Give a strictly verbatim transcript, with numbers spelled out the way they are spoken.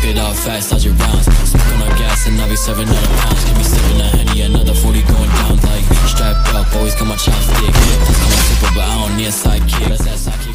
it out fast, dodge your rounds. Smoking on gas and I be serving other pounds. Give me sipping a Henny, another forty going down. Like strapped up, always got my chopstick. Plus I'm a super, but I don't need a sidekick. That's that sidekick.